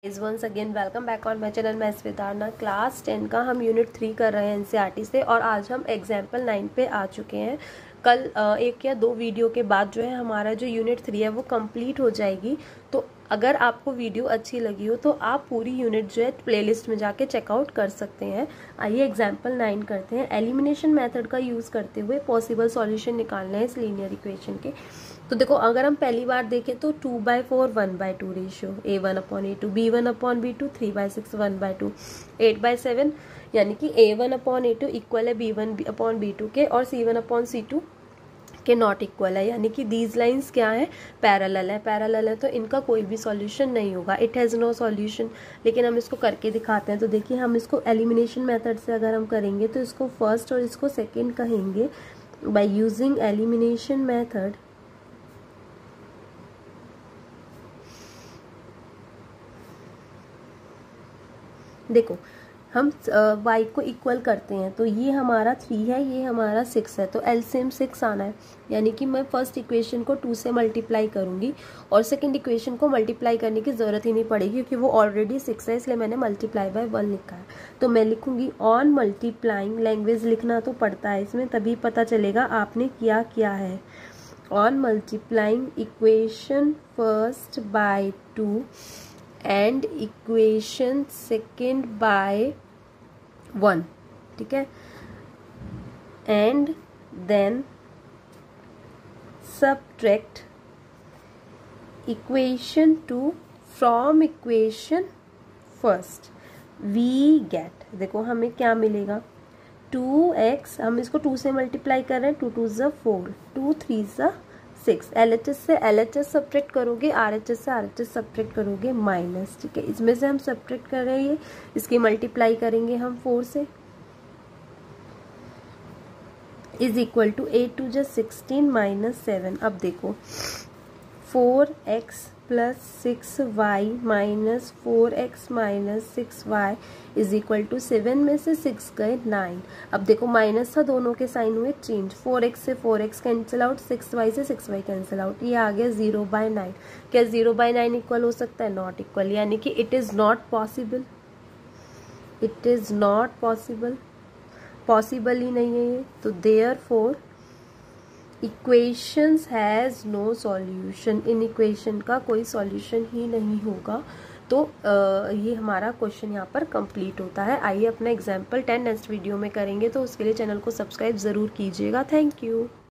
Once again welcome back on my channel. मैं Swetarna class 10 का हम यूनिट 3 कर रहे हैं एनसीईआरटी से और आज हम एग्जाम्पल 9 पे आ चुके हैं। कल एक या दो वीडियो के बाद जो है हमारा जो यूनिट 3 है वो कंप्लीट हो जाएगी। तो अगर आपको वीडियो अच्छी लगी हो तो आप पूरी यूनिट जो है प्लेलिस्ट में जाके चेकआउट कर सकते हैं। आइए एग्जाम्पल 9 करते हैं। एलिमिनेशन मेथड का यूज़ करते हुए पॉसिबल सॉल्यूशन निकालना है इस लीनियर इक्वेशन के। तो देखो अगर हम पहली बार देखें तो 2/4 1/2 रेशियो A1/A2 B1/B2 3/6 1/2 8/7 यानी कि A1/A2 इक्वल है B1/B2 के और C1/C2 के नॉट इक्वल है, यानी कि दीज लाइंस क्या है, पैरेलल है तो इनका कोई भी सॉल्यूशन नहीं होगा। It has no solution. लेकिन हम इसको करके दिखाते हैं। तो देखिए हम इसको एलिमिनेशन मेथड से अगर हम करेंगे तो इसको फर्स्ट और इसको सेकेंड कहेंगे। बाय यूजिंग एलिमिनेशन मेथड देखो हम y को इक्वल करते हैं तो ये हमारा 3 है, ये हमारा 6 है, तो एलसीएम 6 आना है। यानी कि मैं फर्स्ट इक्वेशन को 2 से मल्टीप्लाई करूंगी और सेकंड इक्वेशन को मल्टीप्लाई करने की ज़रूरत ही नहीं पड़ेगी क्योंकि वो ऑलरेडी 6 है, इसलिए मैंने मल्टीप्लाई बाय 1 लिखा है। तो मैं लिखूंगी ऑन मल्टीप्लाइंग। लैंग्वेज लिखना तो पड़ता है इसमें, तभी पता चलेगा आपने किया क्या है। On multiplying equation first by 2 and equation second by 1, ठीक है, and then subtract equation 2 from equation first. We get, देखो हमें क्या मिलेगा, 2x, हम इसको 2 से मल्टीप्लाई कर रहे हैं, 2 2 ज़ा 4, 2 3 ज़ा 6, LHS से LHS सब्ट्रैक्ट करोगे, RHS से RHS सब्ट्रैक्ट करोगे माइनस, ठीक है। इसमें से हम सब्ट्रैक्ट कर रहे हैं, इसकी मल्टीप्लाई करेंगे हम 4 से, इज इक्वल टू 8 2 = 16 माइनस 7। अब देखो 4x plus 6y minus 4x minus 6y is equal to 7 में से 6 गए 9। अब देखो माइनस था, दोनों के साइन हुए चेंज, 4x से 4x कैंसिल आउट, 6y से 6y कैंसिल आउट, ये आ गया 0/9। क्या 0/9 इक्वल हो सकता है? नॉट इक्वल, यानी कि it is not possible. It is not possible, possible ही नहीं है ये। तो therefore equations has no solution, इन इक्वेशन का कोई सॉल्यूशन ही नहीं होगा। तो ये हमारा क्वेश्चन यहाँ पर कंप्लीट होता है। आइए अपना एग्जाम्पल 10 नेक्स्ट वीडियो में करेंगे, तो उसके लिए चैनल को सब्सक्राइब ज़रूर कीजिएगा। Thank you.